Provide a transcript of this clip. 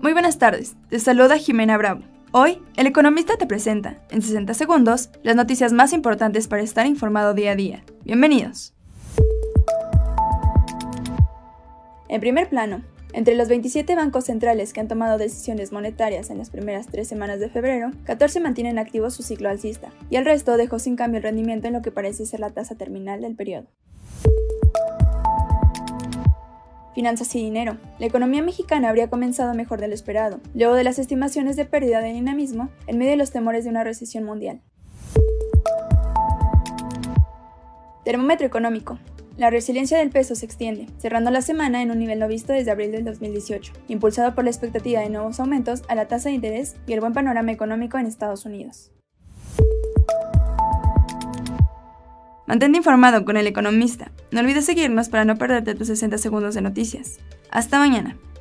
Muy buenas tardes, te saluda Jimena Bravo. Hoy, El Economista te presenta, en 60 segundos, las noticias más importantes para estar informado día a día. Bienvenidos. En primer plano, entre los 27 bancos centrales que han tomado decisiones monetarias en las primeras 3 semanas de febrero, 14 mantienen activo su ciclo alcista, y el resto dejó sin cambio el rendimiento en lo que parece ser la tasa terminal del periodo. Finanzas y dinero. La economía mexicana habría comenzado mejor de lo esperado, luego de las estimaciones de pérdida de dinamismo en medio de los temores de una recesión mundial. Termómetro económico. La resiliencia del peso se extiende, cerrando la semana en un nivel no visto desde abril del 2018, impulsado por la expectativa de nuevos aumentos a la tasa de interés y el buen panorama económico en Estados Unidos. Mantente informado con El Economista. No olvides seguirnos para no perderte tus 60 segundos de noticias. Hasta mañana.